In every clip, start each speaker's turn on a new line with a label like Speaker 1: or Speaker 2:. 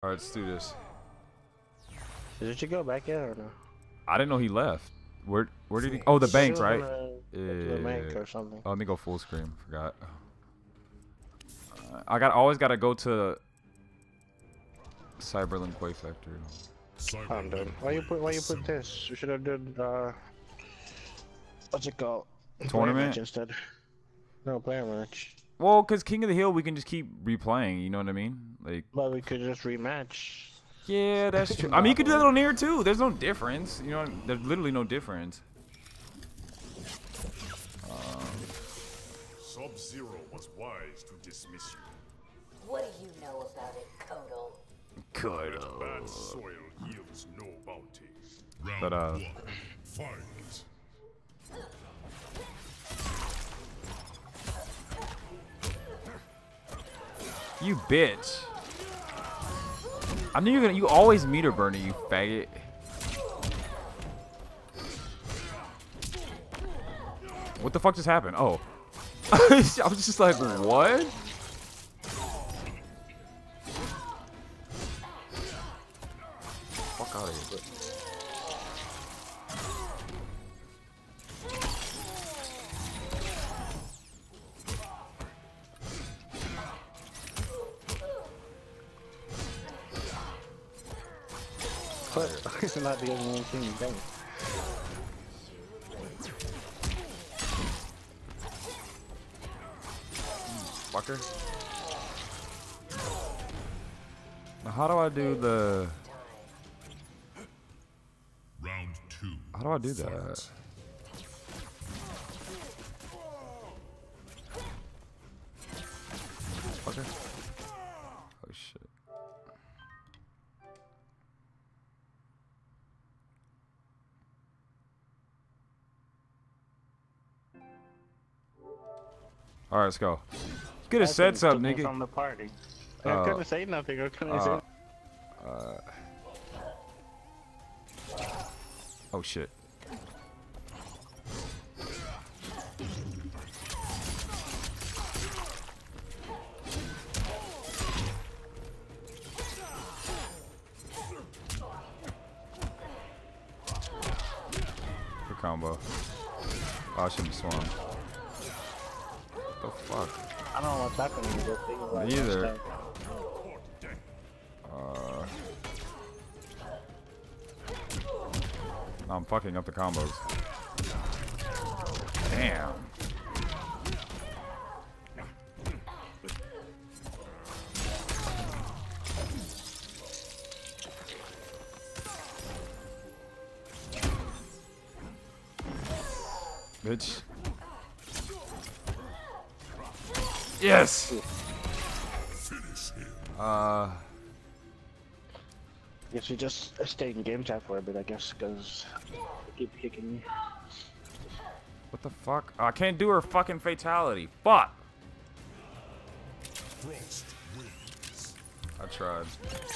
Speaker 1: Alright, let's do this.
Speaker 2: Did you go back yet or no?
Speaker 1: I didn't know he left. Where did he? Oh, the bank, right?
Speaker 2: The bank or something.
Speaker 1: Oh, let me go full screen. Forgot. I always gotta go to Cyberlink Quake Factory.
Speaker 2: I'm done. Why you put this? You should have done what's it called?
Speaker 1: Tournament
Speaker 2: Instead. No, player match.
Speaker 1: Well, cause King of the Hill we can just keep replaying. You know what I mean? Like.
Speaker 2: But we could just rematch.
Speaker 1: Yeah, that's true. I mean, you could do that on here too. There's no difference. You know, there's literally no difference.
Speaker 3: Sub-Zero was wise to dismiss you.
Speaker 4: What do you know about it, Kotal?
Speaker 1: Kotal.
Speaker 3: Bad soil yields no bounty.
Speaker 1: But
Speaker 3: Fight.
Speaker 1: You bitch. I knew you always meter burner, you faggot. What the fuck just happened? Oh. I was just like, what? Fuck out of here.
Speaker 2: It's not the only thing you think.
Speaker 1: Fucker. Now how do I do the...
Speaker 3: Round 2.
Speaker 1: How do I do that? Fucker. Oh shit. Alright, let's go. You could have said something, nigga.
Speaker 2: From the party. I couldn't say nothing. I couldn't say.
Speaker 1: Oh shit. Good combo. Oh, I shouldn't have swung. What the fuck?
Speaker 2: I don't know what's happening with this thing. Like,
Speaker 1: Neither. I'm fucking up the combos. Damn. Bitch. Yes.
Speaker 2: Guess we just stayed in game chat for a bit, I guess, because they keep kicking me.
Speaker 1: What the fuck? I can't do her fucking fatality. Fuck.
Speaker 3: Frost wins.
Speaker 1: I tried.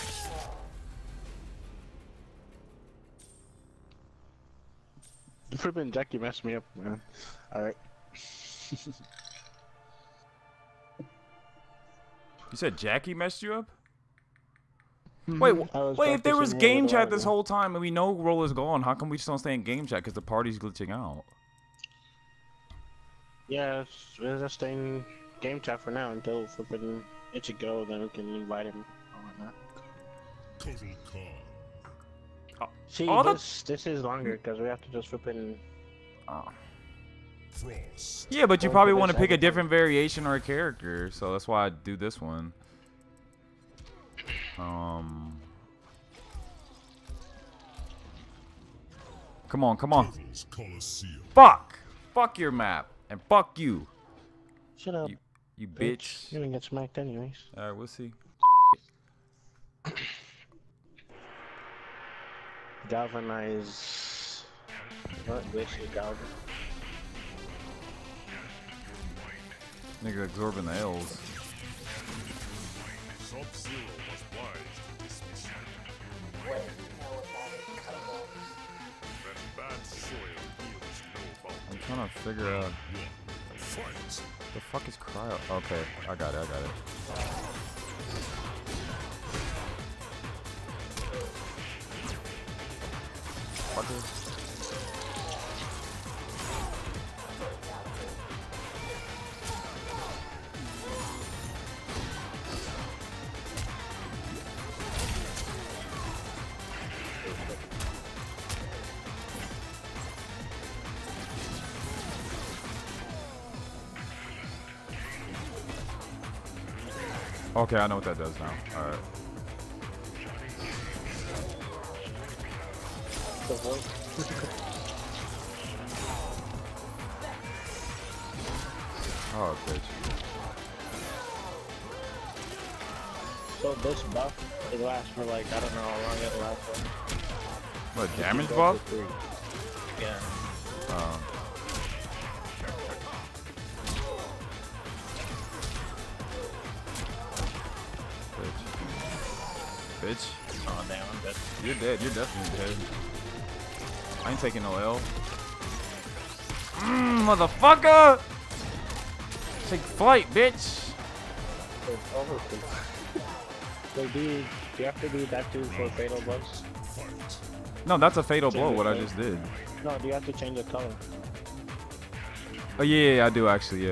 Speaker 2: The flipping Jackie messed me up, man. Alright.
Speaker 1: You said Jackie messed you up?
Speaker 2: Mm-hmm.
Speaker 1: Wait, if there was game chat this
Speaker 2: whole
Speaker 1: whole time and we know Roller's gone, how come we just don't stay in game chat? Because the party's glitching out.
Speaker 2: Yeah, we're just staying game chat for now until flipping Ichigo, then we can invite him or whatnot.
Speaker 3: Total Khan.
Speaker 2: See,
Speaker 1: all
Speaker 2: this is longer because we have to just flipping.
Speaker 1: Oh.
Speaker 3: Frost.
Speaker 1: Yeah, but you
Speaker 2: Going
Speaker 1: probably
Speaker 2: for
Speaker 1: want to
Speaker 2: this
Speaker 1: pick a
Speaker 2: every
Speaker 1: different variation or a character, so that's why I do this one. Come on, come on.
Speaker 3: Turtles Coliseum.
Speaker 1: Fuck! Fuck your map. And fuck you.
Speaker 2: Shut up.
Speaker 1: You bitch.
Speaker 2: You're gonna get smacked anyways.
Speaker 1: Alright, we'll see.
Speaker 2: Galvanize. What? Glacier Galvan.
Speaker 1: Nigga absorbing the L's.
Speaker 3: Sub-Zero was wise to dismiss you.
Speaker 4: What do you know about it, Kotal?
Speaker 3: That bad soil yields no bounty.
Speaker 1: I'm trying to figure out.
Speaker 3: Fight.
Speaker 1: The fuck is cryo? Okay, I got it, I got it. motherfucker. Okay, I know what that does now. Alright.
Speaker 2: The voice.
Speaker 1: Oh, bitch.
Speaker 2: So this buff, it lasts for like, I don't know how long it lasts for.
Speaker 1: What, damage buff?
Speaker 2: Yeah.
Speaker 1: Bitch.
Speaker 2: Oh damn, I'm dead.
Speaker 1: You're dead. You're definitely dead. I ain't taking no L. Motherfucker! Take flight, bitch!
Speaker 2: It's over. Wait, do you have to do that too for fatal blows?
Speaker 1: No, that's a fatal blow,
Speaker 2: Change
Speaker 1: what
Speaker 2: the
Speaker 1: I
Speaker 2: color.
Speaker 1: just did.
Speaker 2: No, do you have to change the color?
Speaker 1: Oh, yeah, I do actually, yeah.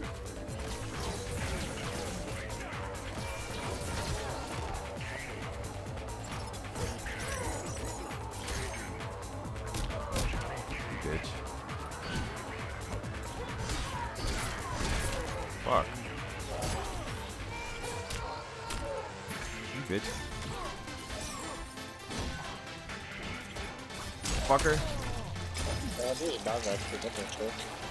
Speaker 1: Bitch. Fuck. You bitch. Fucker.
Speaker 2: I do it does actually different too.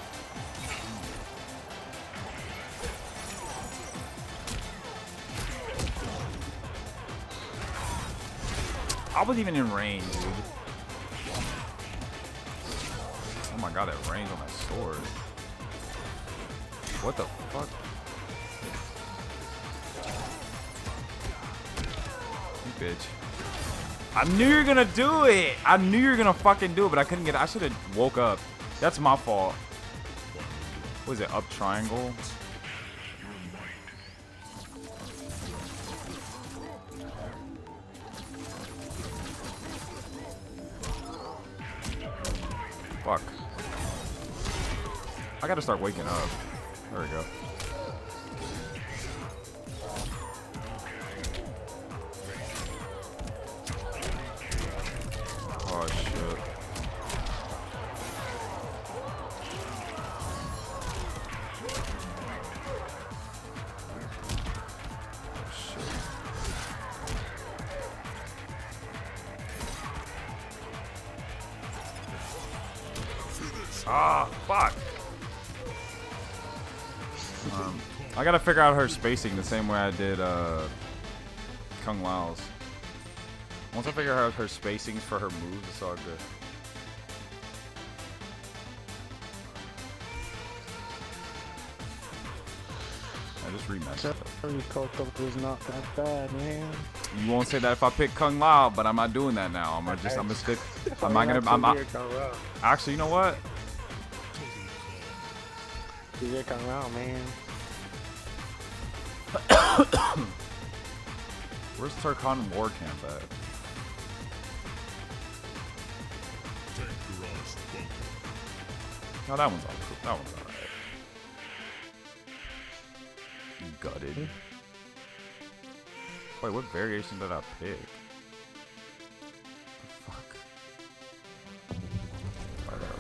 Speaker 1: I wasn't even in range, dude. Oh my god, that range on that sword. What the fuck? You bitch. I knew you were gonna do it! I knew you were gonna fucking do it, but I couldn't get it. I should have woke up. That's my fault. What is it, up triangle? Fuck. I gotta start waking up. There we go. Oh shit. Ah, fuck. I gotta figure out her spacing the same way I did Kung Lao's. Once I figure out her spacings for her moves, it's all good. I just remessed it.
Speaker 2: Coco was not that bad, man.
Speaker 1: You won't say that if I pick Kung Lao, but I'm not doing that now. I'm gonna stick. I'm not gonna. Actually, you know what?
Speaker 2: DJ Kung Lao, man.
Speaker 1: Where's Turkhan War Camp at? No, that one's all cool. That one's alright. Gutted. Wait, what variation did I pick? The fuck? Whatever.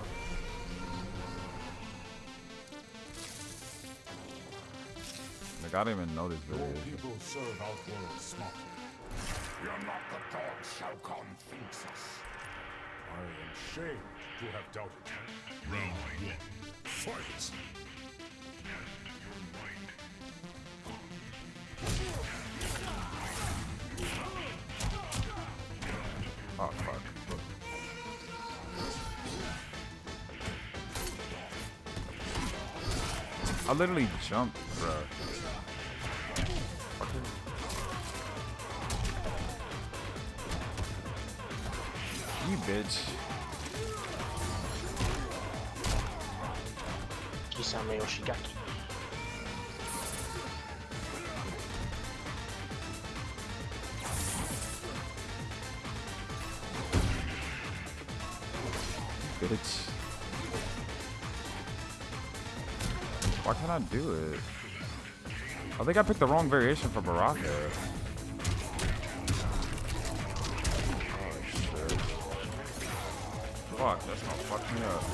Speaker 1: Like, I didn't even know this variation.
Speaker 3: People serve Outworld smartly. We are not the gods Shao Kahn thinks us. I am ashamed to have doubted you. Round one. Fight!
Speaker 1: Oh, fuck. I literally jumped, bro. You bitch.
Speaker 2: Kisame Yoshigaki.
Speaker 1: Bitch. Why can't I do it? I think I picked the wrong variation for Baraka. Oh shit. Fuck, that's gonna fuck me up.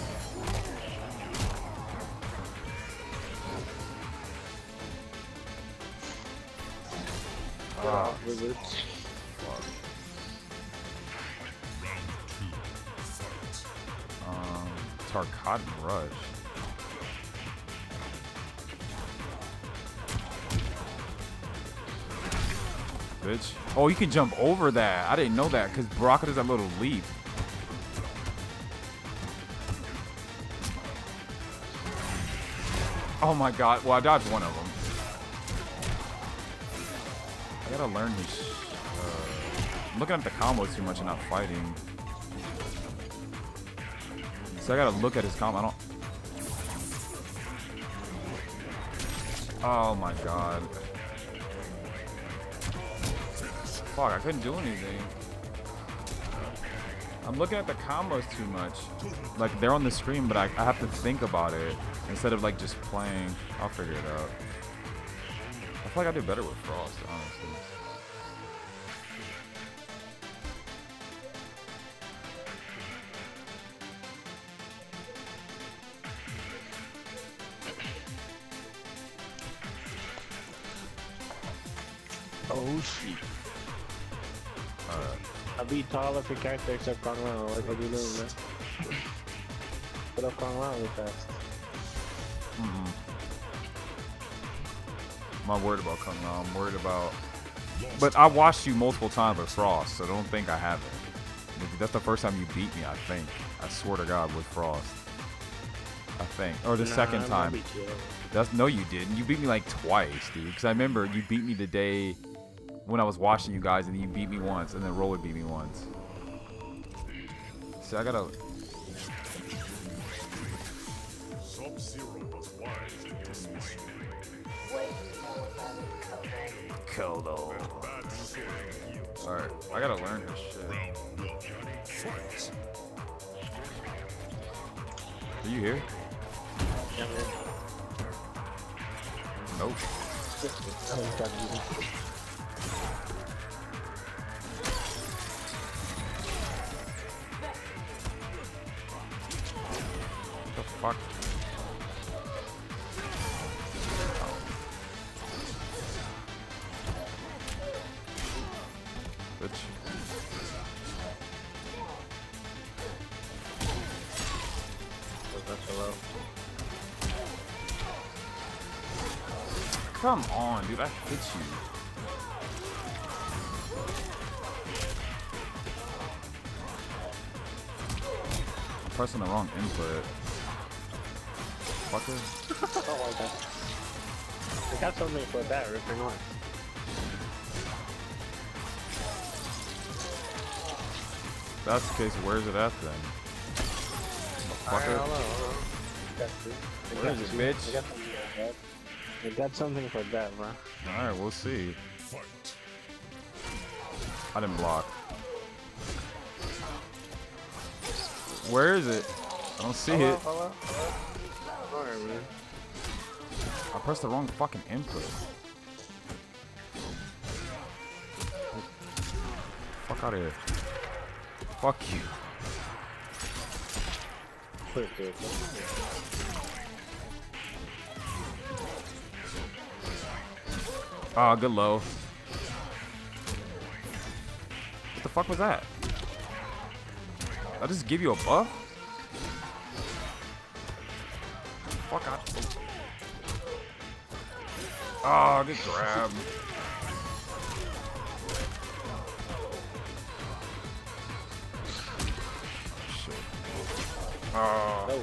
Speaker 1: Ah, fuck. Tarkatan Rush. Bitch. Oh, you can jump over that. I didn't know that because Baraka does that little leap. Oh my god. Well, I dodged one of them. I gotta learn his. I'm looking at the combos too much and not fighting. So I gotta look at his combo. I don't. Oh my god. Fuck, I couldn't do anything. I'm looking at the combos too much. Like, they're on the screen, but I have to think about it instead of, like, just playing. I'll figure it out. I feel like I do better with Frost, honestly.
Speaker 2: Oh shit. I'll be taller for character except Kong Lao. What are you doing, man? Put up Kong Lao really fast.
Speaker 1: I'm not worried about Kung Lao. I'm worried about. But I watched you multiple times with Frost, so don't think I haven't. That's the first time you beat me, I think. I swear to God, with Frost. I think. Or the second time. No, you didn't. You beat me like twice, dude. Because I remember you beat me the day when I was watching you guys, and then you beat me once, and then Roller beat me once. See, I gotta.
Speaker 3: Sub-Zero was wise in dismissing me.
Speaker 4: What do you know about it, Kodo?
Speaker 1: Kodo.
Speaker 3: Bad scaring you.
Speaker 1: Alright, I gotta learn this shit.
Speaker 3: Fight.
Speaker 1: Are you here?
Speaker 2: Yeah, man.
Speaker 1: Nope. What the fuck? Bitch. Come on, dude. I hit you. I'm pressing the wrong input. Fucker.
Speaker 2: Oh my god. I got something for that, ripping on.
Speaker 1: If that's the case, where's it at then? Fucker.
Speaker 2: Hold on.
Speaker 1: Where is it, bitch?
Speaker 2: I got something for that, bro.
Speaker 1: Alright, we'll see.
Speaker 3: Fight.
Speaker 1: I didn't block. Where is it? I don't see it.
Speaker 2: Alright, man.
Speaker 1: I pressed the wrong fucking input. Fuck out of here. Fuck you.
Speaker 2: Quick, dude.
Speaker 1: Ah, good low. What the fuck was that? I just give you a buff? Fuck out. Ah, good grab. Shit. Ah.
Speaker 2: Oh.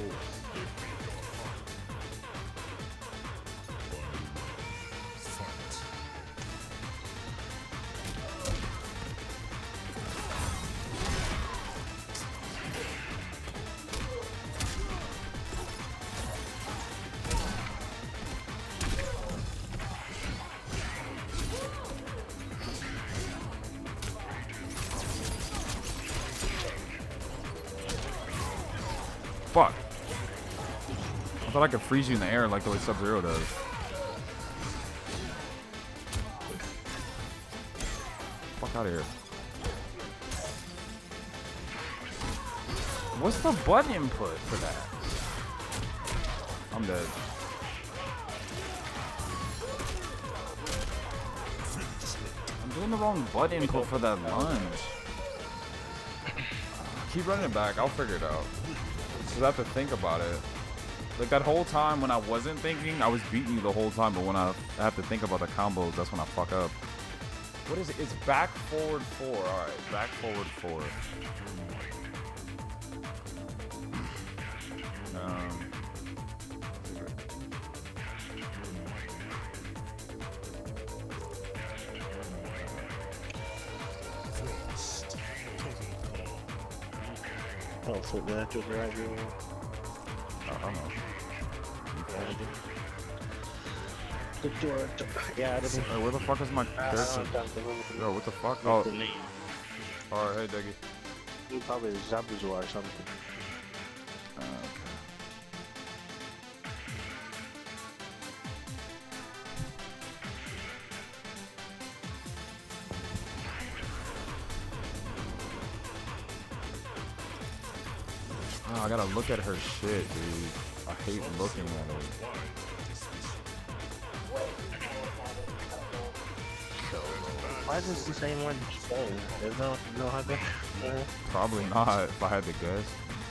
Speaker 1: fuck. I thought I could freeze you in the air like the way Sub-Zero does. Fuck out of here. What's the button input for that? I'm dead. I'm doing the wrong button input for that lunge. Keep running it back. I'll figure it out. Because I have to think about it. Like that whole time when I wasn't thinking, I was beating you the whole time. But when I have to think about the combos, that's when I fuck up. What is it? It's back, forward, 4. Alright, back, forward, 4.
Speaker 2: Oh, so that just right here.
Speaker 1: I don't know.
Speaker 2: Yeah, I didn't.
Speaker 1: Hey, where the fuck is my character? Yo, what the fuck? Oh, alright, hey, Diggy.
Speaker 2: He probably Zabuza or something.
Speaker 1: Oh, I gotta look at her shit, dude. I hate looking at her.
Speaker 2: Why is this the same one stay? There's no other.
Speaker 1: Probably not, if I had to guess.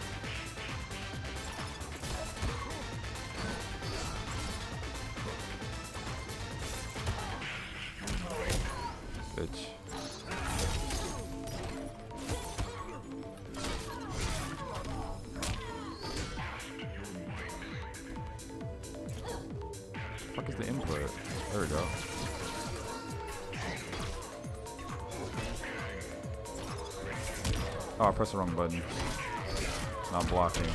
Speaker 1: Bitch. Fuck is the input? There we go. Oh, I pressed the wrong button. Not blocking.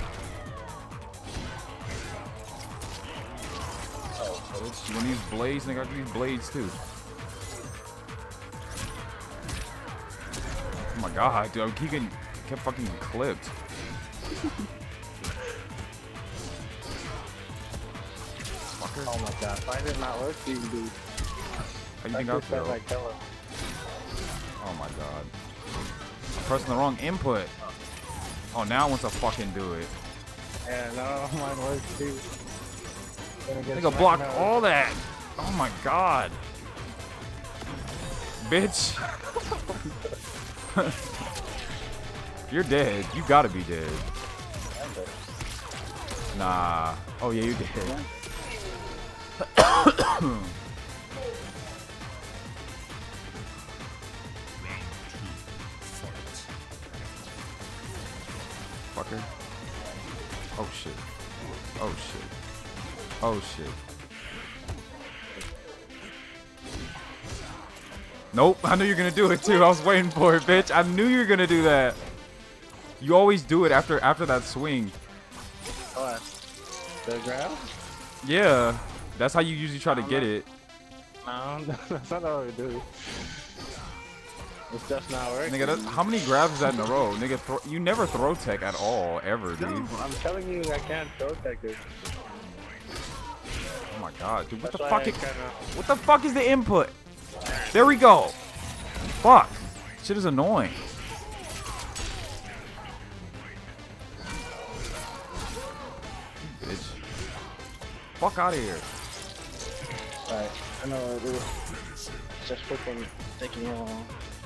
Speaker 1: You want to use blades? Nigga, I can use blades too. Oh my god, dude, he kept fucking clipped. Fucker.
Speaker 2: Oh my god, why did it not work for you, dude?
Speaker 1: How do you think I feel? Oh my god. I'm pressing the wrong input. Oh, now it wants to fucking do it.
Speaker 2: Yeah, no, mine works too.
Speaker 1: Nigga blocked all that. Oh my god. Bitch. You're dead. You gotta be dead. Nah. Oh yeah, you did. Fucker. Oh shit. Oh shit. Oh shit. Nope, I knew you were gonna do it too. I was waiting for it, bitch. I knew you were gonna do that. You always do it after that swing.
Speaker 2: What? The grab?
Speaker 1: Yeah, that's how you usually try to get it.
Speaker 2: No, that's not how we do. It's just not working.
Speaker 1: Nigga, how many grabs is that in a row? Nigga, you never throw tech at all, ever, dude.
Speaker 2: No, I'm telling you, I can't throw tech it.
Speaker 1: Oh my god, dude, what
Speaker 2: That's
Speaker 1: the
Speaker 2: why
Speaker 1: fuck is,
Speaker 2: kinda...
Speaker 1: what the fuck is the input? There we go. Fuck, shit is annoying. Bitch, fuck out of here.
Speaker 2: Alright, I know what to do. Just freaking taking you long.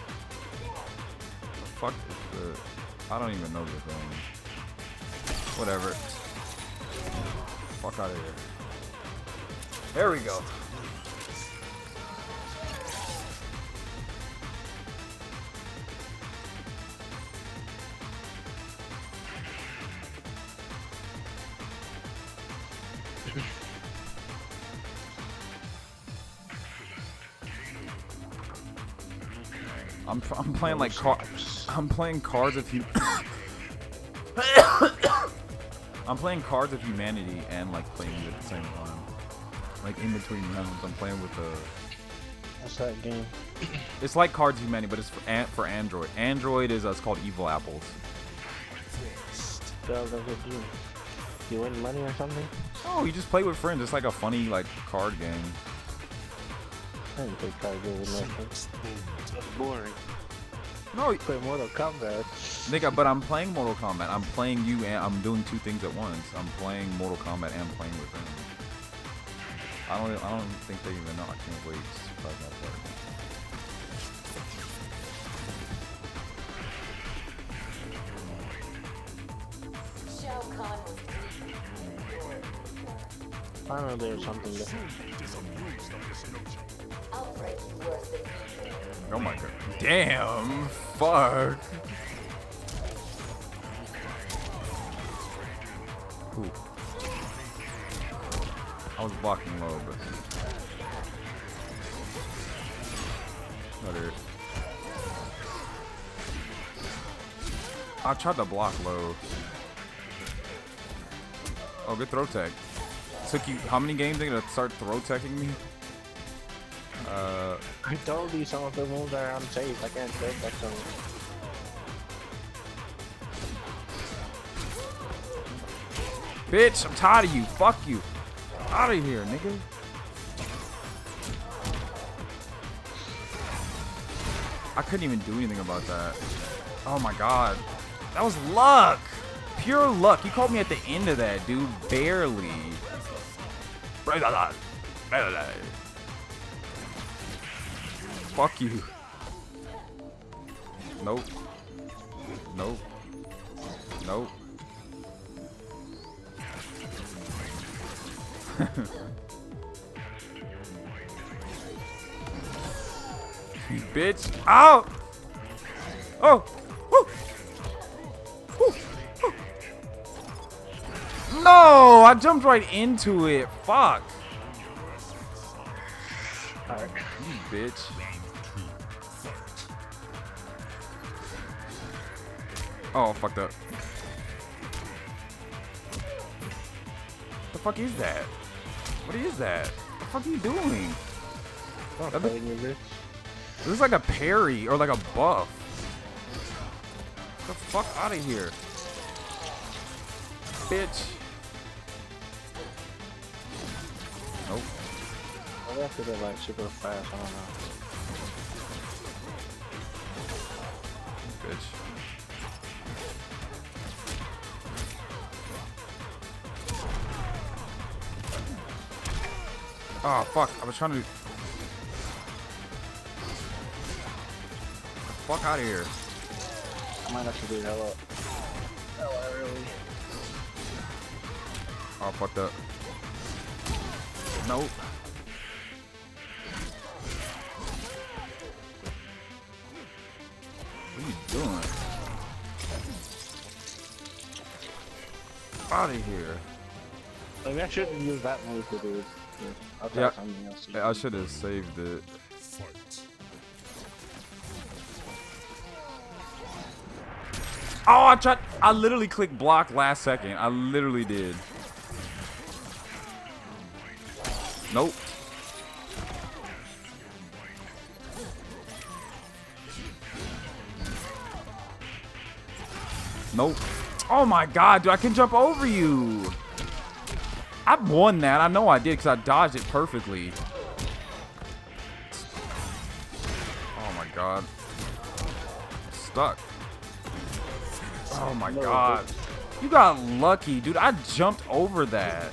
Speaker 1: The fuck is the... I don't even know the thing. Whatever. Fuck out of here. There we go. I'm playing like I'm playing Cards of I'm playing Cards of Humanity and like playing it at the same time. Like in between rounds, I'm playing with the.
Speaker 2: What's that game?
Speaker 1: It's like Cards of Humanity, but it's for Android. Android is it's called Evil Apples.
Speaker 2: does it do? You win money or something?
Speaker 1: Oh, you just play with friends. It's like a funny like card game.
Speaker 2: I didn't play card games with nothing. That's boring.
Speaker 1: No,
Speaker 2: Play Mortal Kombat.
Speaker 1: nigga, but I'm playing Mortal Kombat. I'm playing you and I'm doing two things at once. I'm playing Mortal Kombat and playing with them. I don't think they even know. I can't wait to surprise that part.
Speaker 4: Shao Kahn was
Speaker 2: I don't know, there's something different.
Speaker 4: I'll break you worse than you.
Speaker 1: Oh my god. Damn. Fuck. Ooh. I was blocking low, but. Better. I tried to block low. Oh, good throw tech. Took you how many games to start throw teching me?
Speaker 2: I told you some of the moves are unsafe. I can't break that some.
Speaker 1: Bitch, I'm tired of you. Fuck you. Out of here, nigga. I couldn't even do anything about that. Oh my god. That was luck. Pure luck. You called me at the end of that, dude. Barely. Fuck you. Nope. Nope. Nope. You bitch. Ow! Oh! Woo! Woo! Woo! No! I jumped right into it. Fuck.
Speaker 2: Alright.
Speaker 1: You bitch. Oh, fucked up. The fuck is that? What is that? What the fuck are you doing?
Speaker 2: Don't
Speaker 1: That
Speaker 2: play me, bitch.
Speaker 1: This is like a parry or like a buff. Get the fuck out of here. Bitch. Nope.
Speaker 2: I have to go like super fast. I don't know.
Speaker 1: Bitch. Oh fuck, I was trying to fuck out of here.
Speaker 2: I might have to do hella early.
Speaker 1: Oh, fucked up. Nope. What are you doing? Out of here.
Speaker 2: Maybe I shouldn't use that move to do it. I'll try
Speaker 1: Yeah.
Speaker 2: something else.
Speaker 1: I should have saved it.
Speaker 3: Fight.
Speaker 1: Oh, I literally clicked block last second. I literally did. Nope. Nope. Oh my god, dude, I can jump over you. I won that. I know I did because I dodged it perfectly. Oh my god. Stuck. Oh my god. You got lucky, dude. I jumped over that.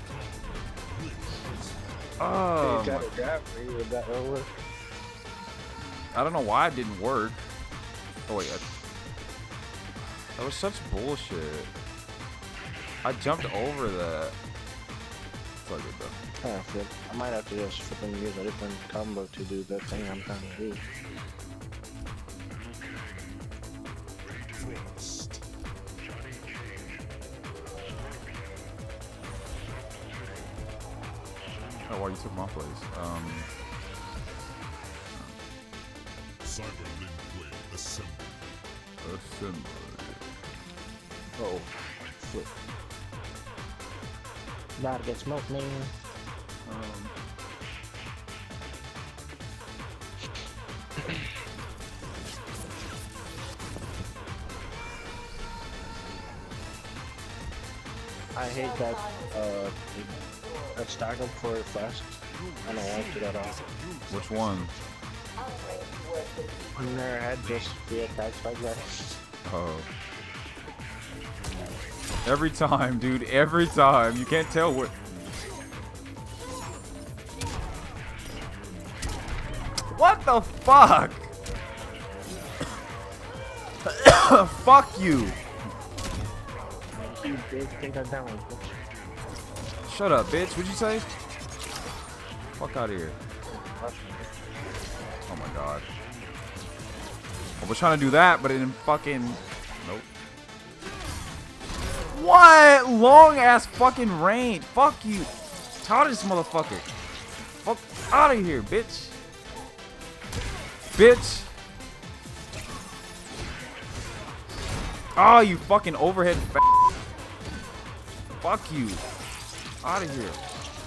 Speaker 1: Oh,
Speaker 2: You tried to grab me with that over.
Speaker 1: I don't know why it didn't work. Oh wait, that was such bullshit. I jumped over that. It's all good though.
Speaker 2: Oh, flip. I might have to just flipping use a different combo to do the thing I'm trying to do.
Speaker 3: Frost.
Speaker 1: Oh, why you took my place?
Speaker 3: Cyberlink Blade Assembly.
Speaker 1: Assembly.
Speaker 2: Oh, flip. About to get smoked, man. I hate that that startup for flash. I don't like it at all.
Speaker 1: Which one?
Speaker 2: When their head just reattacks like that.
Speaker 1: Oh. Every time, dude. Every time. You can't tell what. What the fuck? Fuck you.
Speaker 2: You big think I'm down.
Speaker 1: Shut up, bitch. What'd you say? Fuck out of here. Oh my god. I was trying to do that, but it didn't fucking. Nope. What? Long ass fucking range. Fuck you. Tired of this motherfucker. Fuck out of here, bitch. Bitch. Oh, you fucking overhead. Fuck you. Out of here.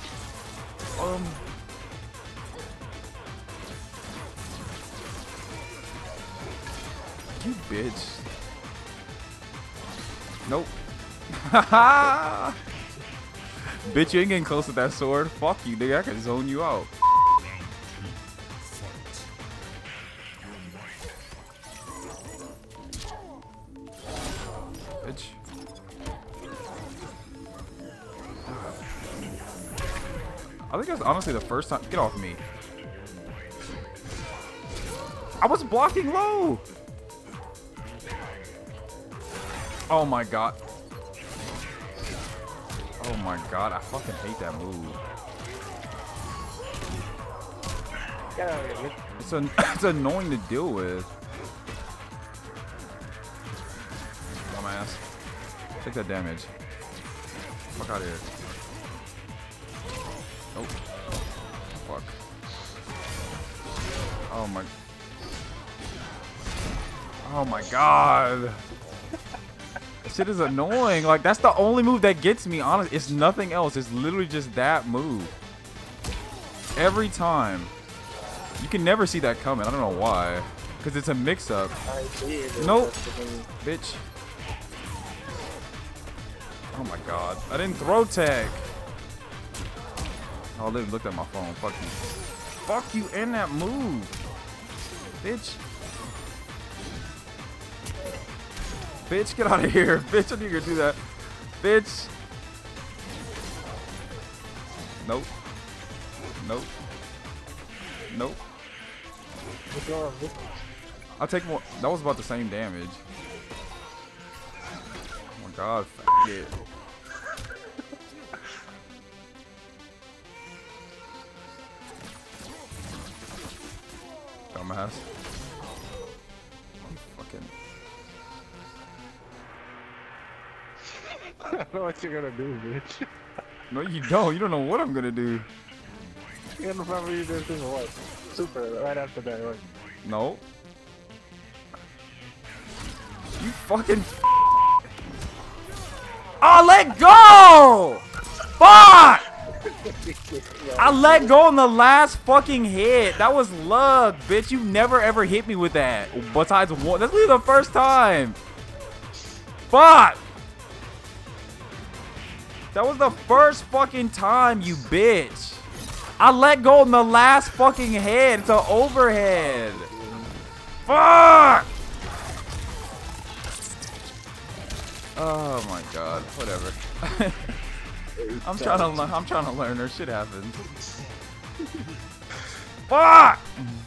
Speaker 1: You bitch. Nope. Bitch, you ain't getting close with that sword. Fuck you, nigga. I can zone you out. Bitch. I think that's honestly the first time. Get off me. I was blocking low. Oh my god. Oh my god, I fucking hate that move.
Speaker 2: Get out of here.
Speaker 1: It's annoying to deal with. Dumbass. Take that damage. Fuck out of here. Nope. Fuck. Oh my. Oh my god. This shit is annoying. Like, that's the only move that gets me, honestly. It's nothing else. It's literally just that move. Every time. You can never see that coming. I don't know why. Because it's a mix-up. Nope. Bitch. Oh my god. I didn't throw tag. Oh, I literally looked at my phone. Fuck you. Fuck you and that move. Bitch. Bitch, get out of here. Bitch, I knew you were gonna do that. Bitch. Nope. Nope. Nope. I'll take more. That was about the same damage. Oh my god, it. Dumbass. Fucking.
Speaker 2: I don't know what you're gonna do, bitch.
Speaker 1: No, you don't. You don't know what I'm gonna do.
Speaker 2: You're gonna probably do this what? Super right after that, right?
Speaker 1: No. You fucking. Oh, let go! Fuck! I let go on the last fucking hit. That was luck, bitch. You never ever hit me with that. Besides one. That's literally the first time. Fuck! That was the first fucking time, you bitch. I let go on the last fucking head. It's an overhead. Fuck! Oh my god. Whatever. I'm trying to learn. Her shit happens. Fuck!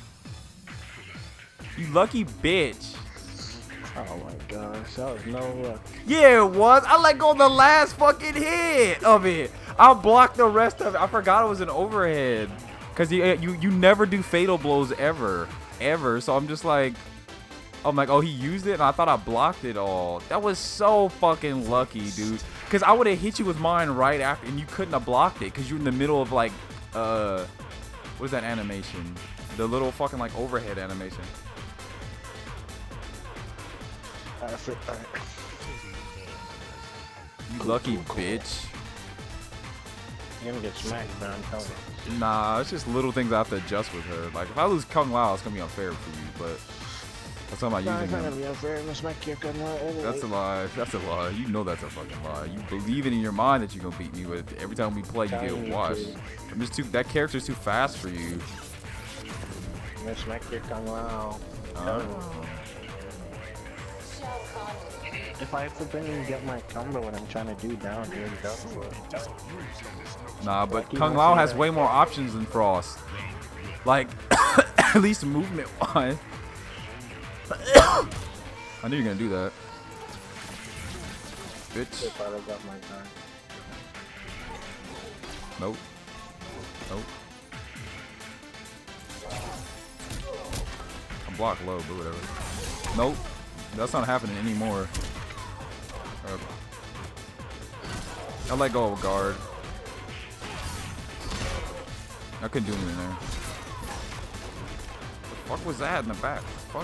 Speaker 1: You lucky bitch.
Speaker 2: Oh my gosh, that was no luck.
Speaker 1: Yeah, it was. I let go of the last fucking hit of it. I blocked the rest of it. I forgot it was an overhead. Cause you never do fatal blows ever. So I'm just like, oh, he used it and I thought I blocked it all. That was so fucking lucky, dude. Cause I would have hit you with mine right after and you couldn't have blocked it. Cause you're in the middle of like, what is that animation? The little fucking like overhead animation. You lucky bitch.
Speaker 2: You're gonna get smacked, man. I'm telling you.
Speaker 1: Nah, it's just little things I have to adjust with her. Like, if I lose Kung Lao, it's gonna be unfair for you, but That's not about
Speaker 2: Nah,
Speaker 1: using
Speaker 2: it's not
Speaker 1: him.
Speaker 2: gonna be unfair. Let's make your gun overweight.
Speaker 1: That's a lie. That's a lie. You know that's a fucking lie. You believe it in your mind that you're gonna beat me with. Every time we play, you
Speaker 2: Telling
Speaker 1: get
Speaker 2: you
Speaker 1: washed.
Speaker 2: to.
Speaker 1: I'm just too. That character's too fast for you.
Speaker 2: Let's make your gun wow. If I flipping get my combo when I'm trying to do down, dude, that's what.
Speaker 1: Nah, but
Speaker 2: Lucky
Speaker 1: Kung
Speaker 2: ones
Speaker 1: Lao
Speaker 2: in
Speaker 1: has
Speaker 2: there.
Speaker 1: way more options than Frost. Like, at least movement wise. I knew you were gonna do that. Bitch.
Speaker 2: If I got my gun.
Speaker 1: Nope. Nope. I'm blocked low, but whatever. Nope. That's not happening anymore. I let go of a guard. I couldn't do anything there. The fuck was that in the back? Fuck.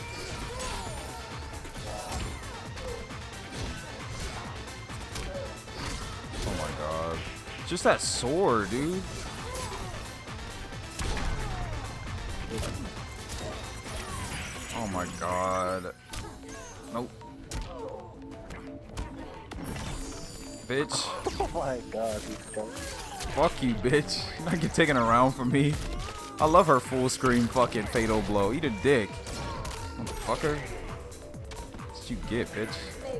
Speaker 1: Oh my god. Just that sword, dude. Oh my god. Nope. Bitch.
Speaker 2: Oh my god, he's coming.
Speaker 1: Fuck you, bitch. You're not getting taken around from me. I love her full screen fucking fatal blow. Eat a dick. Motherfucker. That's what you get, bitch.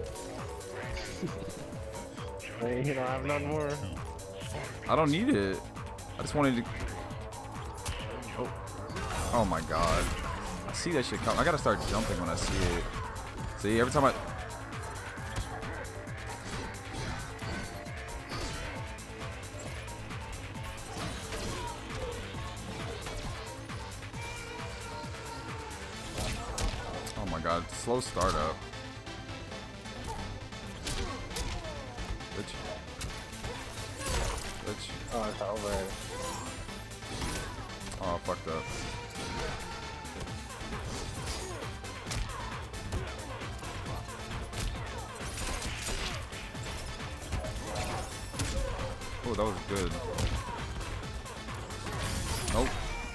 Speaker 2: Hey, you don't have none more.
Speaker 1: I don't need it. I just wanted to. Oh. Oh my god. I see that shit come. I gotta start jumping when I see it. See, every time I. Oh my god, slow startup. Bitch. Bitch.
Speaker 2: Oh, it's over.
Speaker 1: Oh, I fucked up. Oh, that was good. Nope.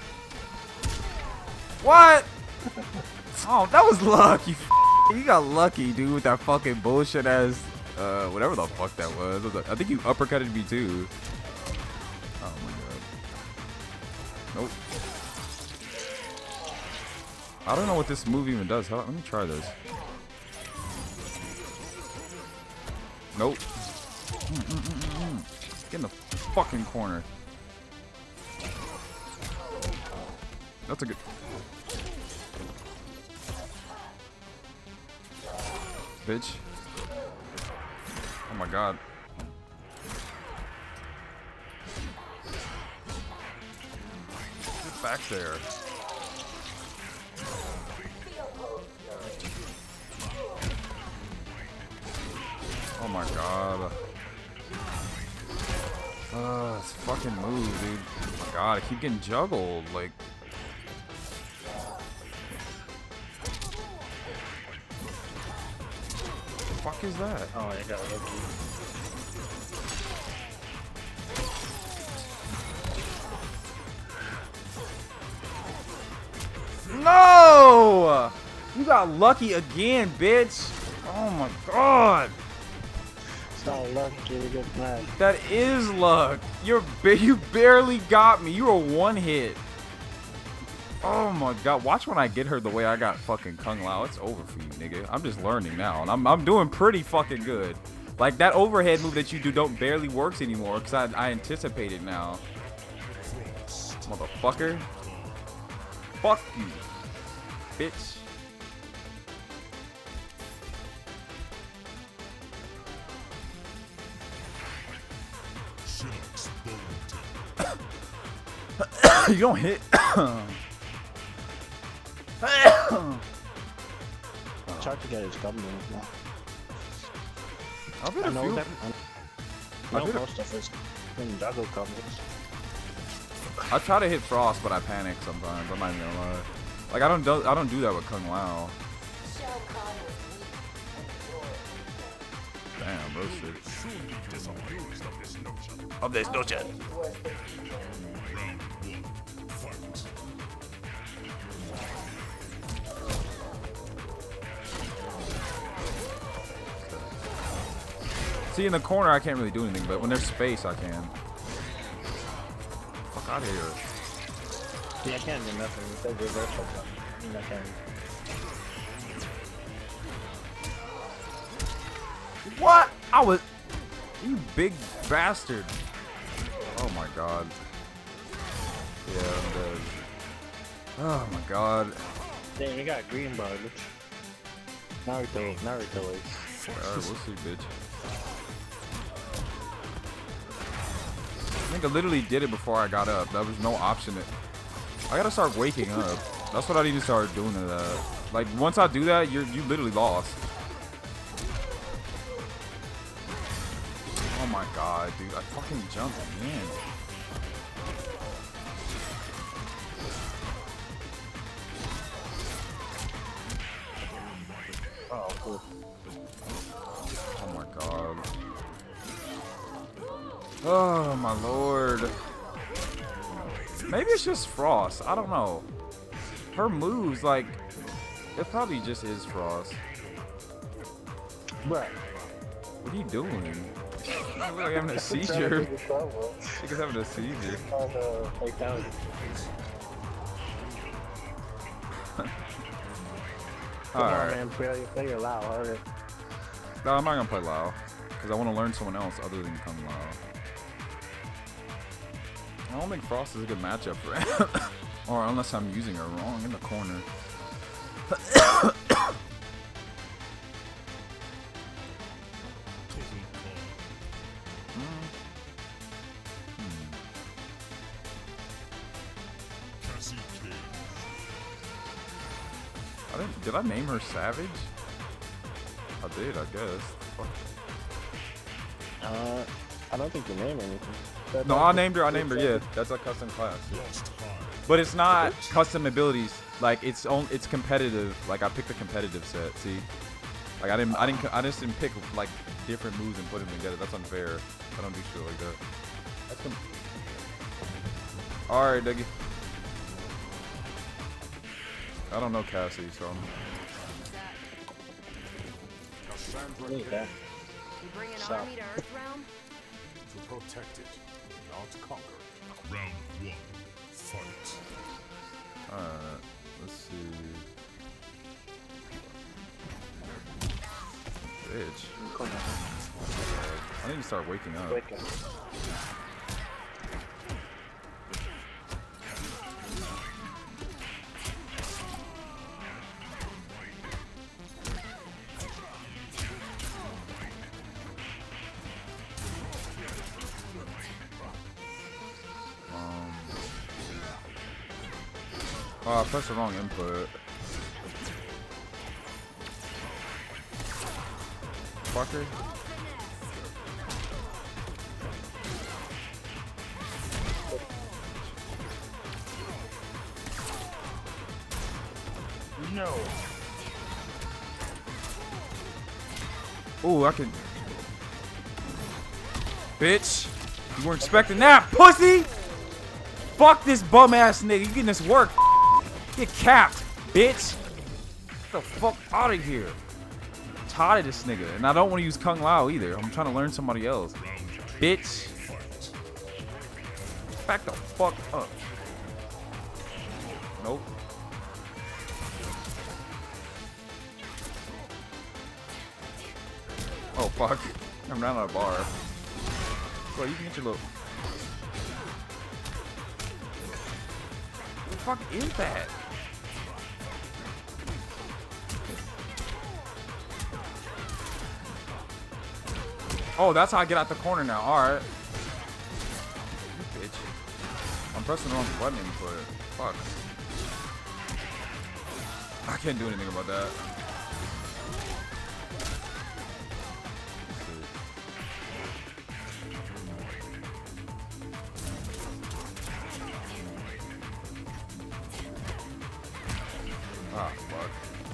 Speaker 1: What? Oh, that was luck. You got lucky, dude, with that fucking bullshit ass, whatever the fuck that was. I think you uppercutted me too. Oh my god. Nope. I don't know what this move even does. Let me try this. Nope. Get in the fucking corner. That's a good. Bitch. Oh my god. Get back there. Oh my god. This fucking move, dude. Oh my god, I keep getting juggled. Like. What the fuck is that?
Speaker 2: Oh, I got lucky.
Speaker 1: No! You got lucky again, bitch. Oh my god.
Speaker 2: It's not lucky to get mad.
Speaker 1: That is luck. You barely got me. You were one hit. Oh my god. Watch when I get her the way I got fucking Kung Lao. It's over for you, nigga. I'm just learning now. And I'm doing pretty fucking good. Like that overhead move that you do barely works anymore because I anticipate it now. Motherfucker. Fuck you. Bitch. You don't hit.
Speaker 2: It's hard to get his combo now.
Speaker 1: I've hit
Speaker 2: I
Speaker 1: a
Speaker 2: know
Speaker 1: few.
Speaker 2: that. I know
Speaker 1: hit a-
Speaker 2: most of his juggle combos.
Speaker 1: I try to hit Frost, but I panic sometimes. I'm not even gonna lie. Like I don't do that with Kung Lao. Damn, bro, shit. Of this notion. See, in the corner, I can't really do anything, but when there's space, I can. Fuck out of here.
Speaker 2: See, I can't do nothing. It says reversal. I mean, I can.
Speaker 1: What? I was... You big bastard. Oh my god. Yeah, I'm dead. Oh my god.
Speaker 2: Damn, you got green bug. Naruto is.
Speaker 1: Alright, we'll see, bitch. I think I literally did it before I got up. There was no option. I gotta start waking up. That's what I need to start doing to that. Like, once I do that, you literally lost. Oh my god, dude. I fucking jumped in.
Speaker 2: Oh, cool.
Speaker 1: Oh my god. Oh my lord. Maybe it's just Frost. I don't know. Her moves, like, it probably just is Frost.
Speaker 2: What?
Speaker 1: What are you doing? You look like having a seizure. She is having a seizure.
Speaker 2: Oh no, fatality. Come on,
Speaker 1: Alright.
Speaker 2: man, play your loud harder.
Speaker 1: No, I'm not gonna play Lao. Because I want to learn someone else other than Kung Lao. I don't think Frost is a good matchup for him. Or unless I'm using her wrong in the corner. Did I name her Savage? I did, I guess. Fuck.
Speaker 2: I don't think you named anything.
Speaker 1: No, I named her, yeah. That's a custom class. Yeah. But it's not custom abilities. Like, it's competitive. Like, I picked a competitive set, see? Like, I just didn't pick, like, different moves and put them together. That's unfair. I don't do shit like that. That's alright, Dougie. I don't know Cassie, so
Speaker 2: Need that.
Speaker 5: You bring an
Speaker 2: So.
Speaker 5: army to Earthrealm?
Speaker 3: To protect it, not conquer it. Round 1. Fight.
Speaker 1: alright. Let's see. Bitch. I need to start waking up.
Speaker 2: Wake up.
Speaker 1: Oh, I pressed the wrong input. Fucker.
Speaker 2: No.
Speaker 1: Ooh, I can. Bitch. You weren't expecting that, pussy! Fuck this bum ass nigga. You getting this work. Get capped, bitch. Get the fuck out of here. I'm tired of this nigga. And I don't want to use Kung Lao either. I'm trying to learn somebody else. Bitch. Back the fuck up. Nope. Oh fuck. I'm running out of bar. Bro, you can get your little. What the fuck is that? Oh, that's how I get out the corner now. Alright. You bitch. I'm pressing the wrong button input. Fuck. I can't do anything about that. Ah, fuck.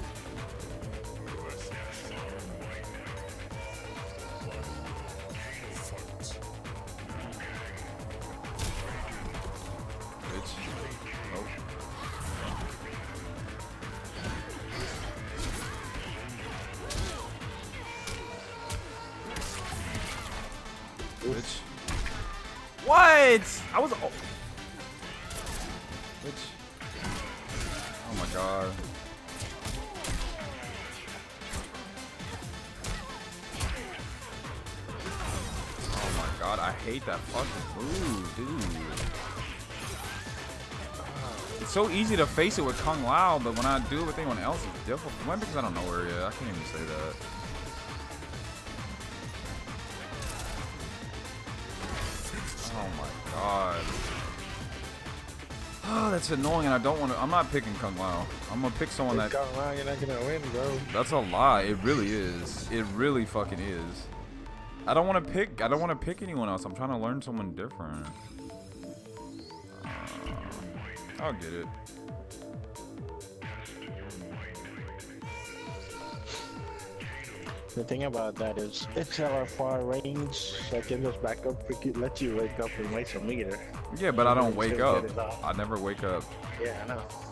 Speaker 1: Bitch. Nope. What? I was. Oh. Bitch. Oh my god. Oh my god, I hate that fucking move, dude. It's so easy to face it with Kung Lao, but when I do it with anyone else, it's difficult. Maybe because I don't know where yet. I can't even say that. Oh my god. Oh, that's annoying, and I don't want to. I'm not picking Kung Lao. I'm gonna pick someone that.
Speaker 5: Kung Lao, you're not gonna win, bro.
Speaker 1: That's a lie. It really is. It really fucking is. I don't want to pick. I don't want to pick anyone else. I'm trying to learn someone different. I'll get it.
Speaker 2: The thing about that is, it's at our far range, so I can just back up, let you wake up and waste a meter.
Speaker 1: Yeah, but I don't
Speaker 2: And
Speaker 1: wake
Speaker 2: still
Speaker 1: up.
Speaker 2: get it off.
Speaker 1: I never wake up.
Speaker 2: Yeah, I know.